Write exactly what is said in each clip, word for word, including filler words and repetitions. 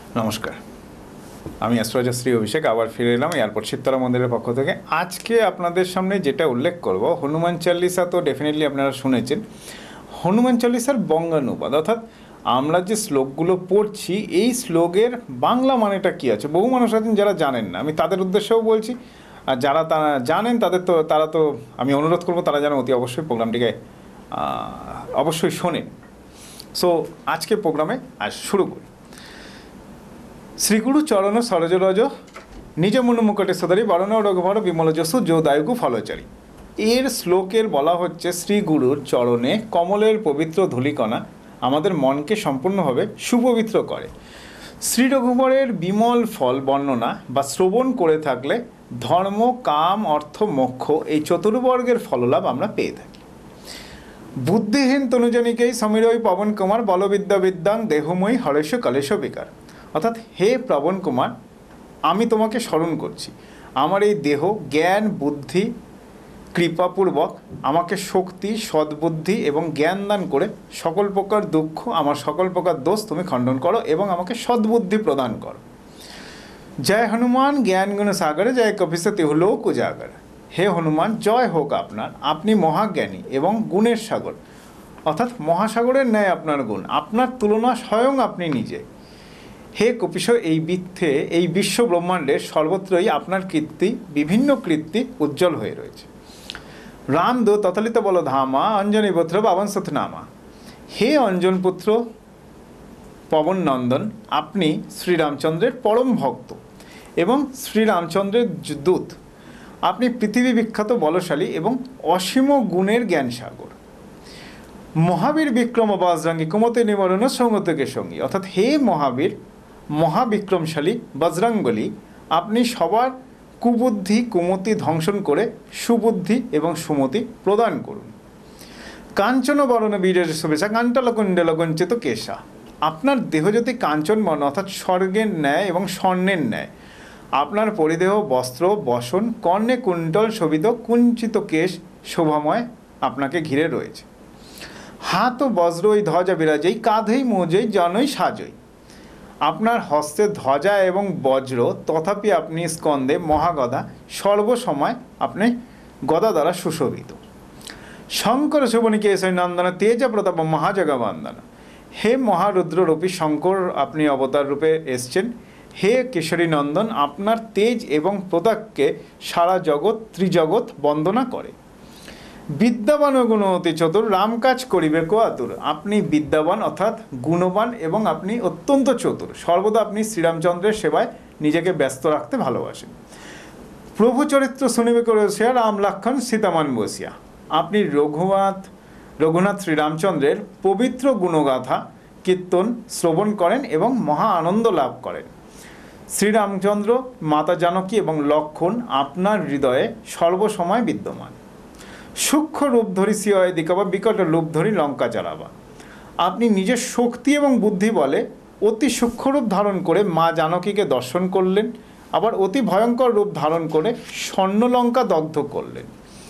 নমস্কার, আমি অ্যাস্ট্রোলজার শ্রী অভিষেক আবার ফিরে এলাম এয়ারপোর্ট শিবতলা মন্দিরের পক্ষ থেকে। আজকে আপনাদের সামনে যেটা উল্লেখ করব, হনুমান চালিসা তো ডেফিনেটলি আপনারা শুনেছেন। হনুমান চালিসার বঙ্গানুবাদ, অর্থাৎ আমরা যে শ্লোকগুলো পড়ছি এই শ্লোকের বাংলা মানেটা কী আছে। বহু মানুষ আছেন যারা জানেন না, আমি তাদের উদ্দেশ্যেও বলছি। আর যারা তারা জানেন তাদের তো তারা তো আমি অনুরোধ করবো তারা যেন অতি অবশ্যই প্রোগ্রামটিকে অবশ্যই শোনেন। সো আজকে প্রোগ্রামে আজ শুরু করি। শ্রীগুরু চরণ সরজরজ নিজ মুনু মুকটে সদারি বরণ রঘুভর বিমল যশু যো দায়ুকু ফলচারী। এর শ্লোকের বলা হচ্ছে শ্রীগুরুর চরণে কমলের পবিত্র ধূলিকণা আমাদের মনকে সম্পূর্ণভাবে সুপবিত্র করে। শ্রী রঘুবরের বিমল ফল বর্ণনা বা শ্রবণ করে থাকলে ধর্ম, কাম, অর্থ, মোক্ষ এই চতুর্বর্গের ফললাভ আমরা পেয়ে থাকি। বুদ্ধিহীন তনুজনিকেই সমীরই পবন কুমার বলবিদ্যা বিদ্যাং দেহময়ী হরেশ কলেশ বিকার। অর্থাৎ হে পবন কুমার, আমি তোমাকে স্মরণ করছি। আমার এই দেহ জ্ঞান বুদ্ধি কৃপাপূর্বক আমাকে শক্তি, সদ্বুদ্ধি এবং জ্ঞান দান করে সকল প্রকার দুঃখ, আমার সকল প্রকার দোষ তুমি খণ্ডন করো এবং আমাকে সদ্বুদ্ধি প্রদান করো। জয় হনুমান জ্ঞান গুণ সাগরে জয় কপিসতি লোক উজাগর। হে হনুমান, জয় হোক আপনার, আপনি মহাজ্ঞানী এবং গুণের সাগর। অর্থাৎ মহাসাগরের ন্যায় আপনার গুণ, আপনার তুলনা স্বয়ং আপনি নিজে। হে কপিস, এই বৃত্তে এই বিশ্ব ব্রহ্মাণ্ডের সর্বত্রই আপনার কীর্তি, বিভিন্ন কীর্তি উজ্জ্বল হয়ে রয়েছে। রাম দো তথলিত বল ধামা অঞ্জনী পুত্র পাবন সতনামা। হে অঞ্জনপুত্র পবন নন্দন, আপনি শ্রীরামচন্দ্রের পরম ভক্ত এবং শ্রীরামচন্দ্রের দূত। আপনি পৃথিবী বিখ্যাত বলশালী এবং অসীম গুণের জ্ঞান সাগর। মহাবীর বিক্রম বজরঙ্গী কুমতি নিবরণ সৌগতকে সঙ্গী। অর্থাৎ হে মহাবীর, মহাবিক্রমশালী বজরঙ্গলী, আপনি সবার কুবুদ্ধি কুমতি ধ্বংসন করে সুবুদ্ধি এবং সুমতি প্রদান করুন। কাঞ্চন বরণ বীরের শুভেচ্ছা কাণ্টাল কুণ্ডল গঞ্চিত কেশা। আপনার দেহ যদি কাঞ্চন বর্ণ অর্থাৎ স্বর্গের ন্যায় এবং স্বর্ণের ন্যায়, আপনার পরিদেহ বস্ত্র বসন কর্ণে কুণ্ডল শোভিত কুঞ্চিত কেশ শোভাময় আপনাকে ঘিরে রয়েছে। হাত ও বজ্রই ধ্বজা বিরাজেই কাঁধেই মোজেই জনই সাজই। আপনার হস্তে ধ্বজা এবং বজ্র, তথাপি আপনি স্কন্দে মহাগদা, সর্বসময় আপনি গদা দ্বারা সুশোভিত। শঙ্কর শোভনীকে এসে নন্দন তেজ প্রতাপ মহাজগবন্দন। হে মহারুদ্ররূপী শঙ্কর, আপনি অবতার রূপে এসছেন। হে কেশরী নন্দন, আপনার তেজ এবং প্রতাপকে সারা জগৎ ত্রিজগৎ বন্দনা করে। বিদ্যাবান ও গুণবতী চতুর রাম কাজ করিবে কো আতুর। আপনি বিদ্যাবান অর্থাৎ গুণবান এবং আপনি অত্যন্ত চতুর। সর্বদা আপনি শ্রীরামচন্দ্রের সেবায় নিজেকে ব্যস্ত রাখতে ভালোবাসেন। প্রভু চরিত্র শুনিবে করে বসিয়া রাম লক্ষণ সীতামান বসিয়া। আপনি রঘুনাথ রঘুনাথ শ্রীরামচন্দ্রের পবিত্র গুণগাথা কীর্তন শ্রবণ করেন এবং মহা আনন্দ লাভ করেন। শ্রীরামচন্দ্র, মাতা জানকী এবং লক্ষণ আপনার হৃদয়ে সর্বসময় বিদ্যমান। সূক্ষ্ম রূপ ধরি সিয় দিকাবা বিকট রূপ ধরি লঙ্কা জ্বালাবা। আপনি নিজের শক্তি এবং বুদ্ধি বলে অতি সূক্ষ্ম রূপ ধারণ করে মা জানকীকে দর্শন করলেন, আবার অতি ভয়ঙ্কর রূপ ধারণ করে স্বর্ণলঙ্কা দগ্ধ করলেন।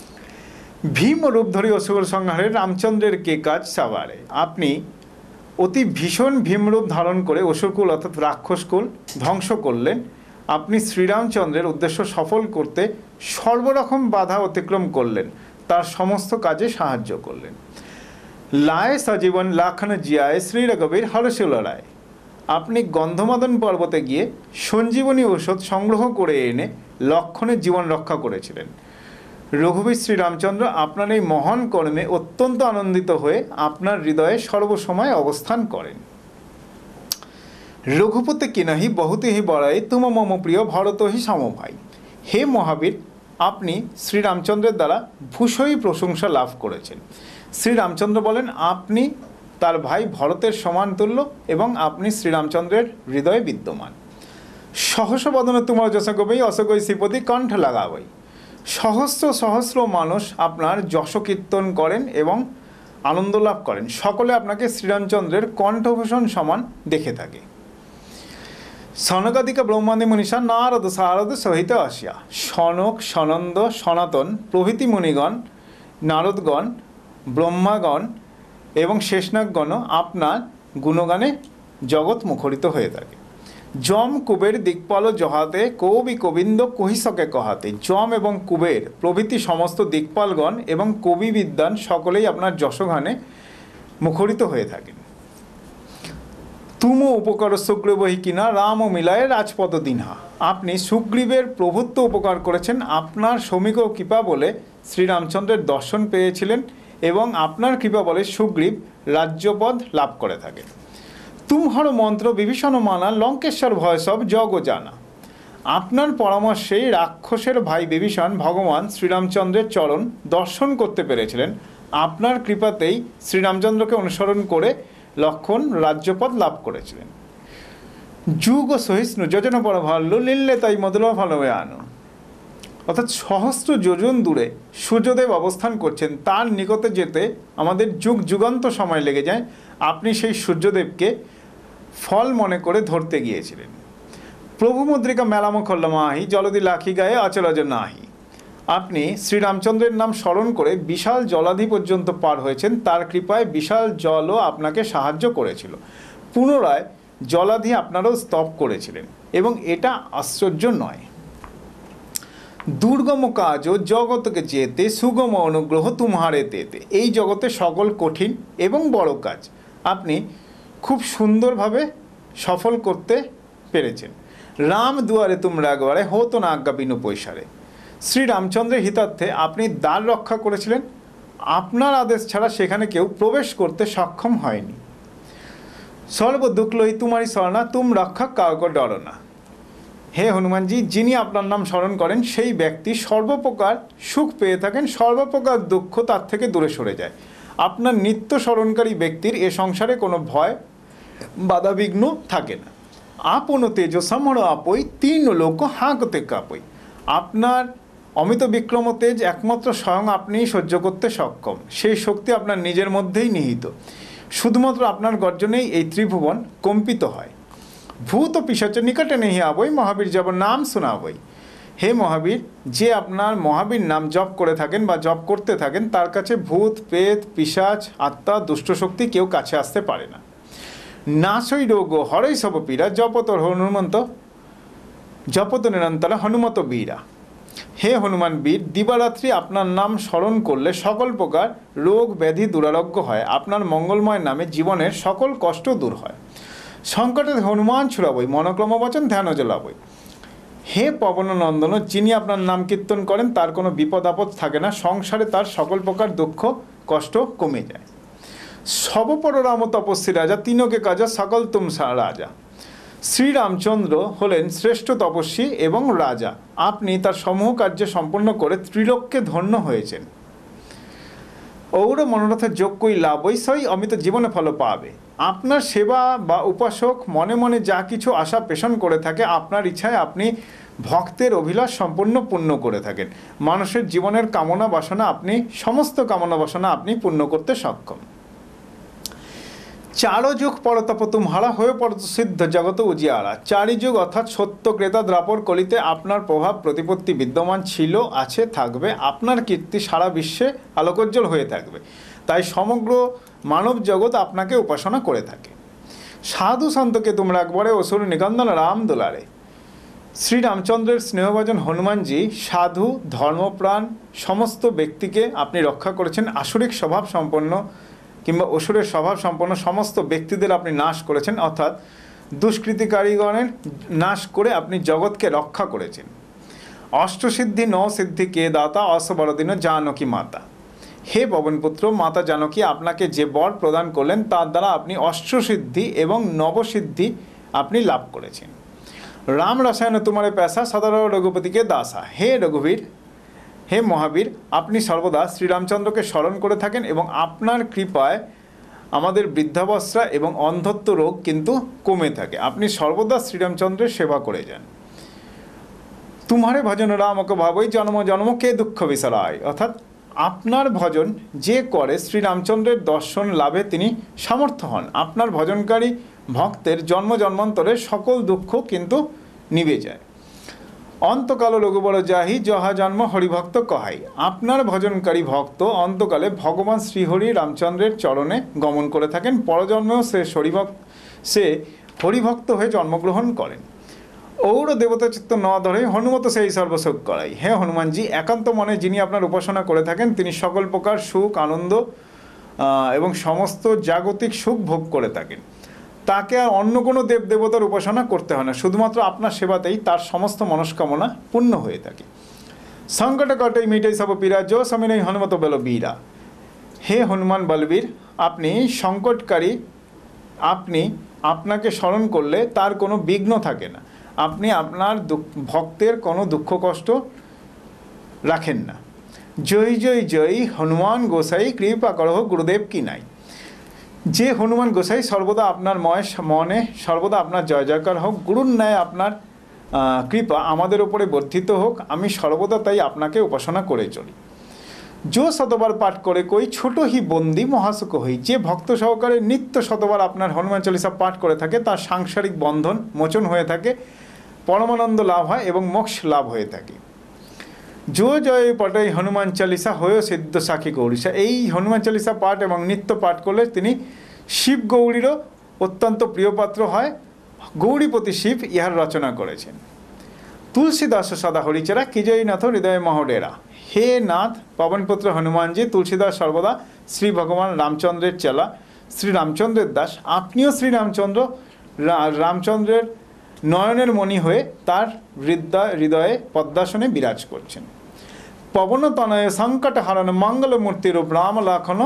ভীম রূপ ধরি অসুর সংহারে রামচন্দ্রের কে কাজ সাবারে। আপনি অতি ভীষণ ভীমরূপ ধারণ করে অসুরকুল অর্থাৎ রাক্ষসকুল ধ্বংস করলেন। আপনি শ্রীরামচন্দ্রের উদ্দেশ্য সফল করতে সর্বরকম বাধা অতিক্রম করলেন, তার সমস্ত কাজে সাহায্য করলেন। লায় সজীবন লাখন জিয়ায় শ্রী রঘুবীর হরষে লড়ায়। আপনি গন্ধমাদন পর্বতে গিয়ে সঞ্জীবনী ঔষধ সংগ্রহ করে এনে লক্ষণের জীবন রক্ষা করেছিলেন। রঘুবীর শ্রীরামচন্দ্র আপনার এই মহান কর্মে অত্যন্ত আনন্দিত হয়ে আপনার হৃদয়ে সর্বসময় অবস্থান করেন। রঘুপতি কিনাহি বহুতেহি বড়াই তুম মম প্রিয় ভরতহি সমভাই। হে মহাবীর, আপনি শ্রীরামচন্দ্রের দ্বারা ভূষয়ী প্রশংসা লাভ করেছেন। শ্রীরামচন্দ্র বলেন আপনি তার ভাই ভরতের সমান তুল্য এবং আপনি শ্রীরামচন্দ্রের হৃদয়ে বিদ্যমান। সহস্র বদনে তোমার যশগবই অশগৈ শ্রীপতি কণ্ঠ লাগাবই। সহস্র সহস্র মানুষ আপনার যশ কীর্তন করেন এবং আনন্দ লাভ করেন। সকলে আপনাকে শ্রীরামচন্দ্রের কণ্ঠভূষণ সমান দেখে থাকে। সনকাদিকা ব্রহ্মাদি মনীষা নারদ সারদ সহিত আসিয়া। সনক সনন্দ সনাতন প্রভৃতি মুনিগণ, নারদগণ, ব্রহ্মাগণ এবং শেষনাগগণ আপনার গুণগানে জগৎ মুখরিত হয়ে থাকে। যম কুবের দিকপাল জহাতে কবি গোবিন্দ কহিসকে কহাতে। যম এবং কুবের প্রভৃতি সমস্ত দিকপালগণ এবং কবি বিদ্বান সকলেই আপনার যশগানে মুখরিত হয়ে থাকেন। তুমো উপকার সুগ্রীবহি কিনা রাম ও মিলায় রাজপদ দিনহা। আপনি সুগ্রীবের প্রভুত্ব উপকার করেছেন, আপনার শ্রমিক ও কৃপা বলে শ্রীরামচন্দ্রের দর্শন পেয়েছিলেন এবং আপনার কৃপা বলে সুগ্রীব রাজ্যপদ লাভ করে থাকেন। তুমহর মন্ত্র বিভীষণ মানা লঙ্কেশ্বর ভয় সব জগ জানা। আপনার পরামর্শেই রাক্ষসের ভাই বিভীষণ ভগবান শ্রীরামচন্দ্রের চরণ দর্শন করতে পেরেছিলেন। আপনার কৃপাতেই শ্রীরামচন্দ্রকে অনুসরণ করে লক্ষণ রাজ্যপদ লাভ করেছিলেন। যুগ ও সহিষ্ণু যোজন পর ভাল্য লিল্লে তাই মদুর ভালবে আনো। অর্থাৎ সহস্র যোজন দূরে সূর্যদেব অবস্থান করছেন, তার নিকটে যেতে আমাদের যুগ যুগান্ত সময় লেগে যায়। আপনি সেই সূর্যদেবকে ফল মনে করে ধরতে গিয়েছিলেন। প্রভু মুদ্রিকা মেলামুখল্ল মাহি জলদি লাখি গায়ে অচলজ নাহি। আপনি শ্রীরামচন্দ্রের নাম স্মরণ করে বিশাল জলাধি পর্যন্ত পার হয়েছেন, তার কৃপায় বিশাল জলও আপনাকে সাহায্য করেছিল। পুনরায় জলাধি আপনারও স্তব করেছিলেন এবং এটা আশ্চর্য নয়। দুর্গম কাজ ও জগৎকে যেতে সুগম অনুগ্রহ তুমহারে তেতে। এই জগতে সকল কঠিন এবং বড় কাজ আপনি খুব সুন্দরভাবে সফল করতে পেরেছেন। রাম দুয়ারে তোমরা একবারে হতো না আজ্ঞা বিনু পৈসারে। শ্রীরামচন্দ্রের হিতার্থে আপনি দ্বার রক্ষা করেছিলেন, আপনার আদেশ ছাড়া সেখানে কেউ প্রবেশ করতে সক্ষম হয়নি। সর্ব দুঃখ লই তোমারই স্মরণা তুম রক্ষা কাউকে ডর না। হে হনুমানজি, যিনি আপনার নাম স্মরণ করেন সেই ব্যক্তি সর্বপ্রকার সুখ পেয়ে থাকেন, সর্বপ্রকার দুঃখ তার থেকে দূরে সরে যায়। আপনার নিত্য স্মরণকারী ব্যক্তির এ সংসারে কোনো ভয় বাধাবিঘ্ন থাকে না। আপন তেজ সমর আপই তিন লোক হাঁকতে কাপই। আপনার অমিত বিক্রম তেজ একমাত্র স্বয়ং আপনিই সহ্য করতে সক্ষম, সেই শক্তি আপনার নিজের মধ্যেই নিহিত। শুধুমাত্র আপনার গর্জনেই এই ত্রিভুবন কম্পিত হয়। ভূত পিশাচ নিকটে নেই আবই মহাবীর জপ নাম শোনাবই। হে মহাবীর, যে আপনার মহাবীর নাম জপ করে থাকেন বা জপ করতে থাকেন তার কাছে ভূত প্রেত পিশাচ আত্মা দুষ্ট শক্তি কেউ কাছে আসতে পারে না। নাশই রোগ হরই সব পীড়া জপত হনুমন্ত জপত নিরন্তর হনুমত বীরা। হে হনুমান বীর, দিবারাত্রি আপনার নাম স্মরণ করলে সকল প্রকার রোগ ব্যাধি দুরারোগ্য হয়, আপনার মঙ্গলময় নামে জীবনের সকল কষ্ট দূর হয়। সংকটে হনুমান ছুড়াবই মনোক্রম বচন ধ্যান জ্বলাবই। হে পবননন্দন, যিনি আপনার নাম কীর্তন করেন তার কোনো বিপদ আপদ থাকে না, সংসারে তার সকল প্রকার দুঃখ কষ্ট কমে যায়। সবপর রাম তপস্বী রাজা তিনকে কাজা সকল তুম রাজা। শ্রীরামচন্দ্র হলেন শ্রেষ্ঠ তপস্বী এবং রাজা, আপনি তার সমূহ কার্য সম্পন্ন করে ত্রিলোককে ধন্য হয়েছেন। ঔর মনোরথের যোগ্যই লাভই সই অমিত জীবনে ফল পাবে। আপনার সেবা বা উপাসক মনে মনে যা কিছু আশা পেষণ করে থাকে আপনার ইচ্ছায় আপনি ভক্তের অভিলাষ সম্পূর্ণ পূর্ণ করে থাকেন। মানুষের জীবনের কামনা বাসনা আপনি সমস্ত কামনা বাসনা আপনি পূর্ণ করতে সক্ষম। চারো যুগ পরতপ তুমহারা হয়ে পড়ত সিদ্ধ জগত উজিয়ারা। চারি যুগ অর্থাৎ সত্য ক্রেতা দ্রাপর কলিতে আপনার প্রভাব প্রতিপত্তি বিদ্যমান ছিল, আছে, থাকবে। আপনার কীর্তি সারা বিশ্বে আলোকোজ্জ্বল হয়ে থাকবে, তাই সমগ্র মানব জগৎ আপনাকে উপাসনা করে থাকে। সাধু সন্তকে তোমরা একবারে অসুর নিকন্দন রাম দোলারে। শ্রীরামচন্দ্রের স্নেহভাজন হনুমানজি সাধু ধর্মপ্রাণ সমস্ত ব্যক্তিকে আপনি রক্ষা করেছেন। আসরিক স্বভাব সম্পন্ন কিংবা অসুরের স্বভাব সম্পন্ন সমস্ত ব্যক্তিদের আপনি নাশ করেছেন, অর্থাৎ দুষ্কৃতিকারীগণের নাশ করে আপনি জগৎকে রক্ষা করেছেন। অষ্টসিদ্ধি ন সিদ্ধি কে দাতা অসবরদিন জানকী মাতা। হে পবনপুত্র, মাতা জানকী আপনাকে যে বর প্রদান করলেন তার দ্বারা আপনি অষ্টসিদ্ধি এবং নবসিদ্ধি আপনি লাভ করেছেন। রাম রসায়ন তোমারে পেশা সদর রঘুপতিকে দাসা। হে রঘুবীর, হে মহাবীর, আপনি সর্বদা শ্রীরামচন্দ্রকে স্মরণ করে থাকেন এবং আপনার কৃপায় আমাদের বৃদ্ধাবস্থা এবং অন্ধত্ব রোগ কিন্তু কমে থাকে। আপনি সর্বদা শ্রীরামচন্দ্রের সেবা করে যান। তুমারে ভজন রামকে ভাবই জন্ম জন্ম কে দুঃখ বিসরায়। অর্থাৎ আপনার ভজন যে করে শ্রীরামচন্দ্রের দর্শন লাভে তিনি সামর্থ্য হন। আপনার ভজনকারী ভক্তের জন্ম জন্মান্তরের সকল দুঃখ কিন্তু নিভে যায়। অন্তকাল রঘুবর যাহি জহা জন্ম হরিভক্ত কহাই। আপনার ভজনকারী ভক্ত অন্তকালে ভগবান শ্রীহরি রামচন্দ্রের চরণে গমন করে থাকেন। পরজন্মেও সে হরিভক্ত সে হরিভক্ত হয়ে জন্মগ্রহণ করেন। ঔর দেবতা চিত্ত ন ধরে হনুমত সেই সর্বসুখ করাই। হে হনুমানজি, একান্ত মনে যিনি আপনার উপাসনা করে থাকেন তিনি সকল প্রকার সুখ আনন্দ এবং সমস্ত জাগতিক সুখ ভোগ করে থাকেন। তাকে আর অন্য কোনো দেব দেবতার উপাসনা করতে হয় না, শুধুমাত্র আপনার সেবাতেই তার সমস্ত মনস্কামনা পূর্ণ হয়ে থাকে। সংকট কটই মিটাই সব পীরা যো সমিনই হনুমত বল বীরা। হে হনুমান বলবীর, আপনি সংকটকারী, আপনি আপনাকে স্মরণ করলে তার কোনো বিঘ্ন থাকে না, আপনি আপনার ভক্তের কোনো দুঃখ কষ্ট রাখেন না। জয় জয় জয় হনুমান গোসাই কৃপা করহ গুরুদেব কি নাই। যে হনুমান গোসাই সর্বদা আপনার ময় মনে সর্বদা আপনার জয় জয়কার হোক, গুরুর ন্যায় আপনার কৃপা আমাদের উপরে বর্ধিত হোক, আমি সর্বদা তাই আপনাকে উপাসনা করে চলি। जो শতবার পাঠ করে কই ছোট হি বন্দি মহাসুখ হই। যে ভক্ত সহকারে নিত্য শতবার আপনার হনুমান চালিসা পাঠ করে থাকে তার সাংসারিক বন্ধন মোচন হয়ে থাকে, পরমানন্দ লাভ হয় এবং মোক্ষ লাভ হয়ে থাকে। जो জয় পটাই হনুমান চালিসা হয়েও সিদ্ধ সাক্ষী গৌরীসা। এই হনুমান চালিসা পাঠ এবং নিত্য পাঠ করলে তিনি শিব গৌরীরও অত্যন্ত প্রিয়পাত্র হয়। গৌরীপতি শিব ইহার রচনা করেছেন। তুলসীদাস সদা হরিচেরা কিজয়নাথ হৃদয় মহডেরা। হে নাথ পবনপুত্র হনুমানজি, তুলসীদাস সর্বদা শ্রী ভগবান রামচন্দ্রের চেলা, শ্রী রামচন্দ্রের দাস। আপনিও শ্রী রামচন্দ্র রামচন্দ্রের নয়নের মণি হয়ে তার হৃদয় হৃদয়ে পদ্মাসনে বিরাজ করছেন। পবনতনয় সংকট হারণ মঙ্গলমূর্তি রূপ রাম লাখন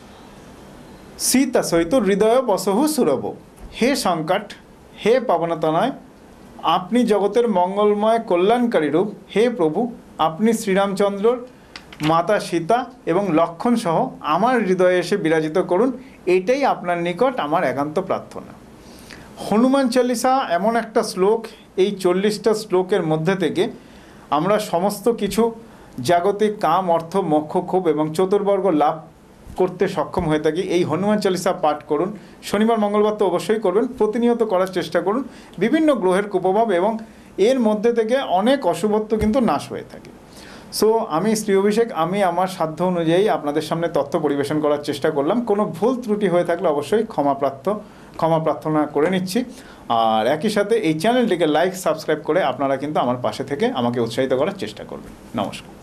সীতা সহিত হৃদয় বসহু সুরভ। হে সংকট, হে পবনতনয়, আপনি জগতের মঙ্গলময় কল্যাণকারী রূপ। হে প্রভু, আপনি শ্রীরামচন্দ্রর মাতা সীতা এবং লক্ষণ সহ আমার হৃদয়ে এসে বিরাজিত করুন, এটাই আপনার নিকট আমার একান্ত প্রার্থনা। হনুমান চালিসা এমন একটা শ্লোক, এই চল্লিশটা শ্লোকের মধ্যে থেকে আমরা সমস্ত কিছু জাগতিক কাম অর্থ মোক্ষ ক্ষোভ এবং চতুর্বর্গ লাভ করতে সক্ষম হয়ে থাকি। এই হনুমান চালিসা পাঠ করুন, শনিবার মঙ্গলবার তো অবশ্যই করবেন, প্রতিনিয়ত করার চেষ্টা করুন। বিভিন্ন গ্রহের কুপ্রভাব এবং এর মধ্যে থেকে অনেক অশুভত্ব কিন্তু নাশ হয়ে থাকে। সো আমি শ্রী অভিষেক, আমি আমার সাধ্য অনুযায়ী আপনাদের সামনে তথ্য পরিবেশন করার চেষ্টা করলাম। কোনো ভুল ত্রুটি হয়ে থাকলে অবশ্যই ক্ষমাপ্রার্থ ক্ষমা প্রার্থনা করে নিচ্ছি। আর একই সাথে এই চ্যানেলটিকে লাইক সাবস্ক্রাইব করে আপনারা কিন্তু আমার পাশে থেকে আমাকে উৎসাহিত করার চেষ্টা করবেন। নমস্কার।